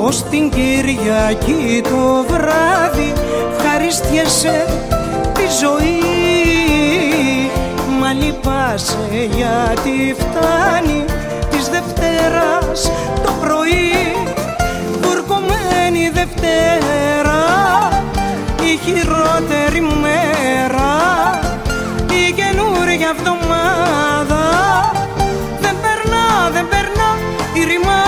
Ως την Κυριακή το βράδυ ευχαριστιέσαι τη ζωή, μα λυπάσαι γιατί φτάνει της Δευτέρας το πρωί. Βουρκωμένη Δευτέρα, η χειρότερη μέρα, η καινούρια εβδομάδα, δεν περνά η ρημάδα.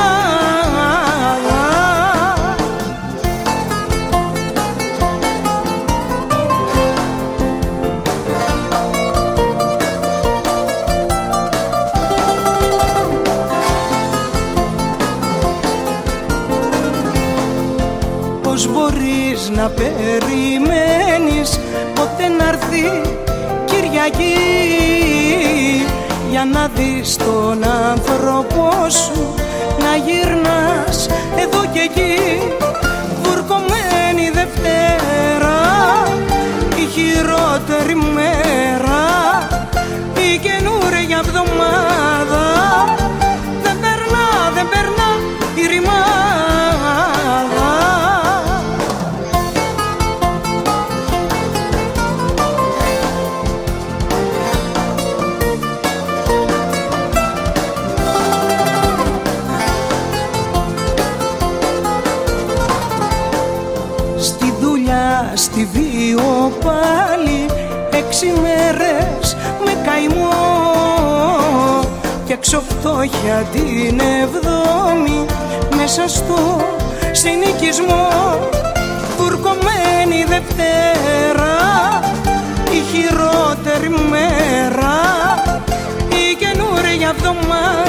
Πώς μπορείς να περιμένεις πότε να'ρθεί Κυριακή, για να δεις τον άνθρωπό σου να γυρνάς εδώ και εκεί. Βουρκωμένη Δευτέρα, η χειρότερη μέρα, η καινούρια εβδομάδα, δεν περνά η ρημάδα. Στη δουλειά, στη βίο πάλι 6 μέρες με καημό, και εξοφτώχεια την 7η μέσα στο συνοικισμό. Βουρκωμένη Δευτέρα, η χειρότερη μέρα, η καινούρια εβδομάδα,